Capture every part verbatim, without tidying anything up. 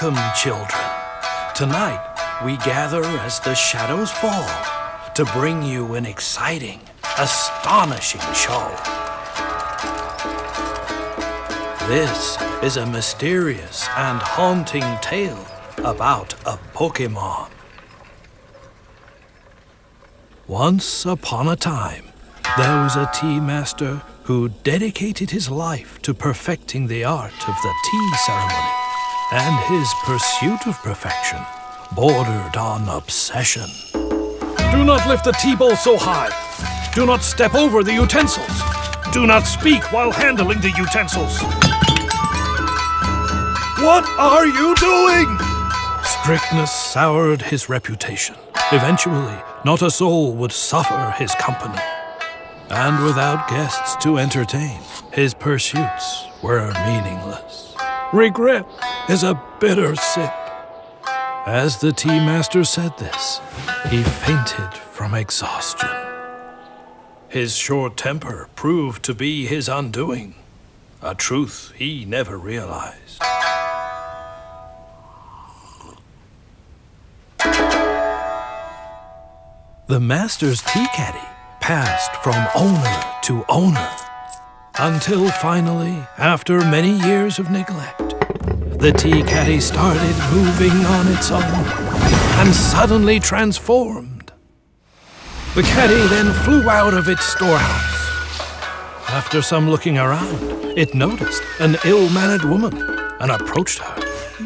Welcome, children. Tonight, we gather as the shadows fall to bring you an exciting, astonishing show. This is a mysterious and haunting tale about a Pokémon. Once upon a time, there was a tea master who dedicated his life to perfecting the art of the tea ceremony. And his pursuit of perfection bordered on obsession. Do not lift the tea bowl so high. Do not step over the utensils. Do not speak while handling the utensils. What are you doing? Strictness soured his reputation. Eventually, not a soul would suffer his company. And without guests to entertain, his pursuits were meaningless. Regret is a bitter sip. As the tea master said this, he fainted from exhaustion. His short temper proved to be his undoing, a truth he never realized. The master's tea caddy passed from owner to owner, until finally, after many years of neglect, the tea caddy started moving on its own and suddenly transformed. The caddy then flew out of its storehouse. After some looking around, it noticed an ill-mannered woman and approached her.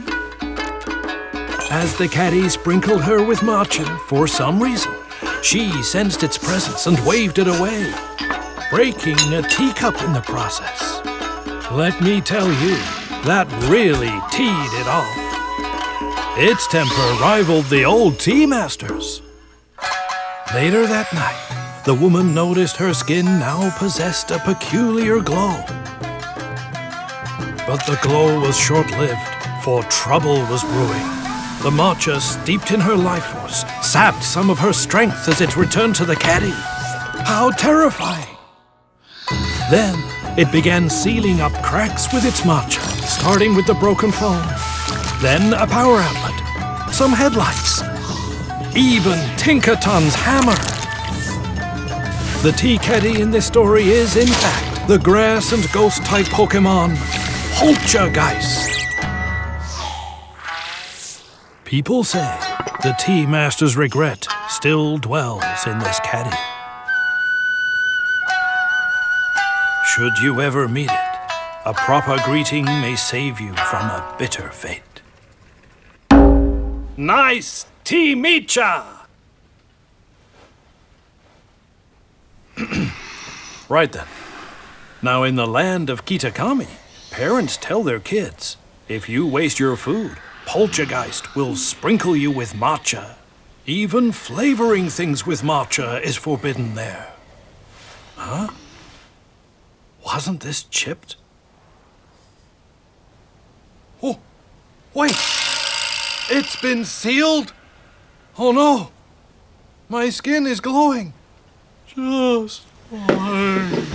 As the caddy sprinkled her with matcha for some reason, she sensed its presence and waved it away, breaking a teacup in the process. Let me tell you, that really teed it off. Its temper rivaled the old tea master's. Later that night, the woman noticed her skin now possessed a peculiar glow. But the glow was short-lived, for trouble was brewing. The matcha steeped in her life force sapped some of her strength as it returned to the caddy. How terrifying! Then, it began sealing up cracks with its matcha, starting with the broken phone. Then a power outlet, some headlights, even Tinkaton's hammer. The tea caddy in this story is, in fact, the grass and ghost-type Pokémon, Poltergeist. People say the tea master's regret still dwells in this caddy. Should you ever meet it, a proper greeting may save you from a bitter fate. Nice tea mecha! Right then. Now in the land of Kitakami, parents tell their kids, if you waste your food, Poltergeist will sprinkle you with matcha. Even flavoring things with matcha is forbidden there. Huh? Wasn't this chipped? Oh, wait! It's been sealed? Oh no! My skin is glowing. Just wait.